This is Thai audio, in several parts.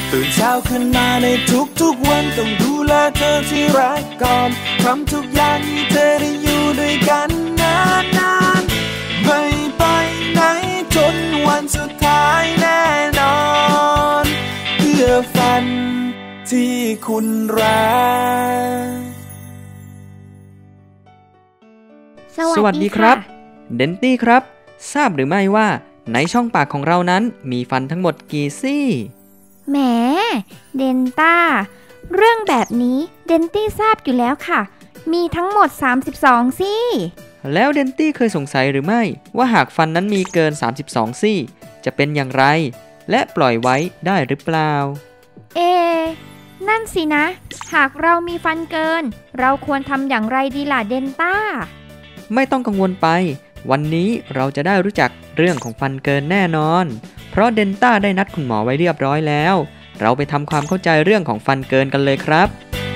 ตื่นเช้าขึ้นมาในทุกวันต้องดูแลเธอที่รักก่อนทำทุกอย่างให้เธอได้อยู่ด้วยกันนานๆไม่ไปไหนจนวันสุดท้ายแน่นอนเพื่อฝันที่คุณรักสวัสดีครับเดนตี้ครับทราบหรือไม่ว่าในช่องปากของเรานั้นมีฟันทั้งหมดกี่ซี่แหมเดนต้าเรื่องแบบนี้เดนตี้ทราบอยู่แล้วค่ะมีทั้งหมด32ซี่แล้วเดนตี้เคยสงสัยหรือไม่ว่าหากฟันนั้นมีเกิน32ซี่จะเป็นอย่างไรและปล่อยไว้ได้หรือเปล่านั่นสินะหากเรามีฟันเกินเราควรทำอย่างไรดีล่ะเดนต้าไม่ต้องกังวลไปวันนี้เราจะได้รู้จักเรื่องของฟันเกินแน่นอนเพราะเดนต้าได้นัดคุณหมอไว้เรียบร้อยแล้วเราไปทำความเข้าใจเรื่องของฟันเกินกันเลยครับ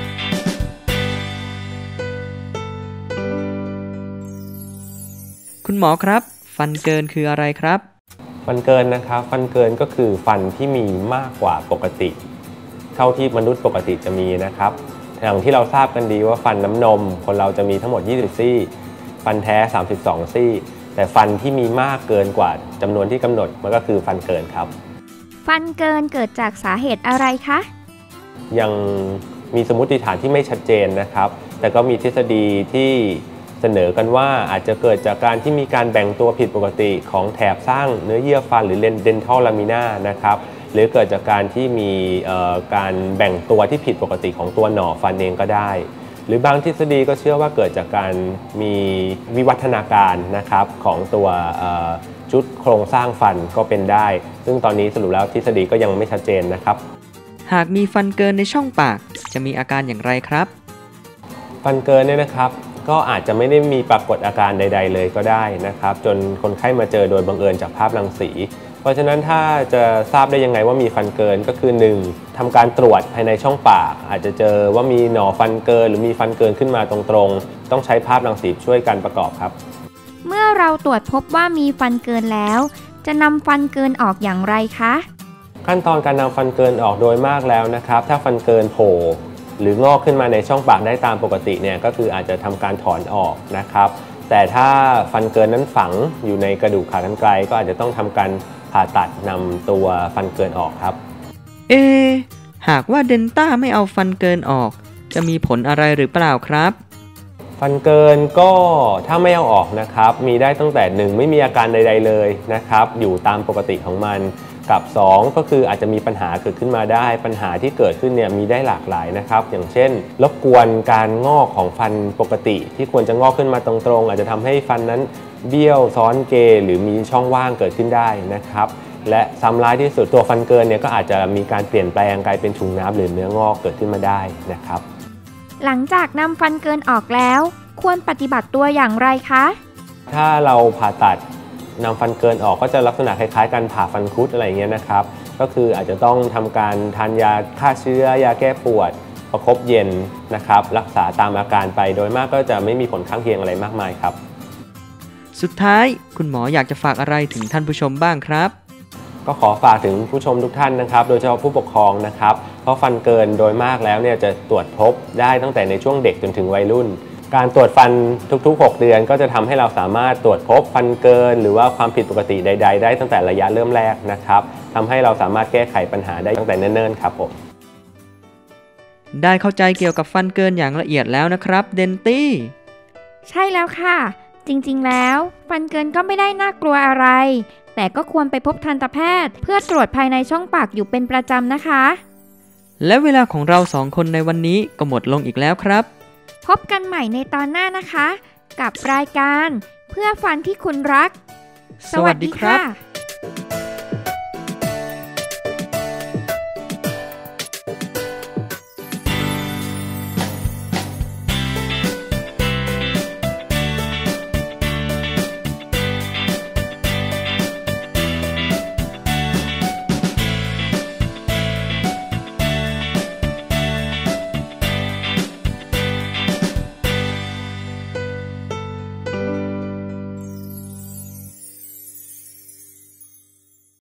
คุณหมอครับฟันเกินคืออะไรครับฟันเกินนะครับฟันเกินก็คือฟันที่มีมากกว่าปกติเท่าที่มนุษย์ปกติจะมีนะครับอย่างที่เราทราบกันดีว่าฟันน้ำนมคนเราจะมีทั้งหมด20ซี่ฟันแท้32ซี่แต่ฟันที่มีมากเกินกว่าจำนวนที่กำหนดมันก็คือฟันเกินครับฟันเกินเกิดจากสาเหตุอะไรคะยังมีสมมติฐานที่ไม่ชัดเจนนะครับแต่ก็มีทฤษฎีที่เสนอกันว่าอาจจะเกิดจากการที่มีการแบ่งตัวผิดปกติของแถบสร้างเนื้อเยื่อฟันหรือdental laminaนะครับหรือเกิดจากการที่มีการแบ่งตัวที่ผิดปกติของตัวหน่อฟันเองก็ได้หรือบางทฤษฎีก็เชื่อว่าเกิดจากการมีวิวัฒนาการนะครับของตัวชุดโครงสร้างฟันก็เป็นได้ซึ่งตอนนี้สรุปแล้วทฤษฎีก็ยังไม่ชัดเจนนะครับหากมีฟันเกินในช่องปากจะมีอาการอย่างไรครับฟันเกินเนี่ยนะครับก็อาจจะไม่ได้มีปรากฏอาการใดๆเลยก็ได้นะครับจนคนไข้มาเจอโดยบังเอิญจากภาพรังสีเพราะฉะนั้นถ้าจะทราบได้ยังไงว่ามีฟันเกินก็คือ 1. ทำการตรวจภายในช่องปากอาจจะเจอว่ามีหน่อฟันเกินหรือมีฟันเกินขึ้นมาตรงๆต้องใช้ภาพรังสีช่วยกันประกอบครับเมื่อเราตรวจพบว่ามีฟันเกินแล้วจะนำฟันเกินออกอย่างไรคะขั้นตอนการนำฟันเกินออกโดยมากแล้วนะครับถ้าฟันเกินโผล่หรืองอกขึ้นมาในช่องปากได้ตามปกติเนี่ยก็คืออาจจะทำการถอนออกนะครับแต่ถ้าฟันเกินนั้นฝังอยู่ในกระดูกขากรรไกรก็อาจจะต้องทำการผ่าตัดนำตัวฟันเกินออกครับหากว่าเดนต้าไม่เอาฟันเกินออกจะมีผลอะไรหรือเปล่าครับฟันเกินก็ถ้าไม่เอาออกนะครับมีได้ตั้งแต่1ไม่มีอาการใดๆเลยนะครับอยู่ตามปกติของมันกับ2ก็คืออาจจะมีปัญหาเกิดขึ้นมาได้ปัญหาที่เกิดขึ้นเนี่ยมีได้หลากหลายนะครับอย่างเช่นรบกวนการงอกของฟันปกติที่ควรจะงอกขึ้นมาตรงๆอาจจะทำให้ฟันนั้นเบี้ยวซ้อนเกหรือมีช่องว่างเกิดขึ้นได้นะครับและซ้ำร้ายที่สุดตัวฟันเกินเนี่ยก็อาจจะมีการเปลี่ยนแปลงกลายเป็นถุงน้ำหรือเนื้องอกเกิดขึ้นมาได้นะครับหลังจากนำฟันเกินออกแล้วควรปฏิบัติตัวอย่างไรคะถ้าเราผ่าตัดนำฟันเกินออกก็จะลักษณะคล้ายๆการผ่าฟันคุดอะไรอย่างเงี้ยนะครับก็คืออาจจะต้องทำการทานยาฆ่าเชื้อยาแก้ปวดประคบเย็นนะครับรักษาตามอาการไปโดยมากก็จะไม่มีผลข้างเคียงอะไรมากมายครับสุดท้ายคุณหมออยากจะฝากอะไรถึงท่านผู้ชมบ้างครับก็ขอฝากถึงผู้ชมทุกท่านนะครับโดยเฉพาะผู้ปกครองนะครับเพราะฟันเกินโดยมากแล้วเนี่ยจะตรวจพบได้ตั้งแต่ในช่วงเด็กจนถึงวัยรุ่นการตรวจฟันทุกๆ6เดือนก็จะทำให้เราสามารถตรวจพบฟันเกินหรือว่าความผิดปกติใดๆได้ตั้งแต่ระยะเริ่มแรกนะครับทำให้เราสามารถแก้ไขปัญหาได้ตั้งแต่เนิ่นๆครับผมได้เข้าใจเกี่ยวกับฟันเกินอย่างละเอียดแล้วนะครับเดนตี้ใช่แล้วค่ะจริงๆแล้วฟันเกินก็ไม่ได้น่ากลัวอะไรแต่ก็ควรไปพบทันตแพทย์เพื่อตรวจภายในช่องปากอยู่เป็นประจำนะคะและเวลาของเรา2คนในวันนี้ก็หมดลงอีกแล้วครับพบกันใหม่ในตอนหน้านะคะกับรายการเพื่อฟันที่คุณรักสวัสดีครับ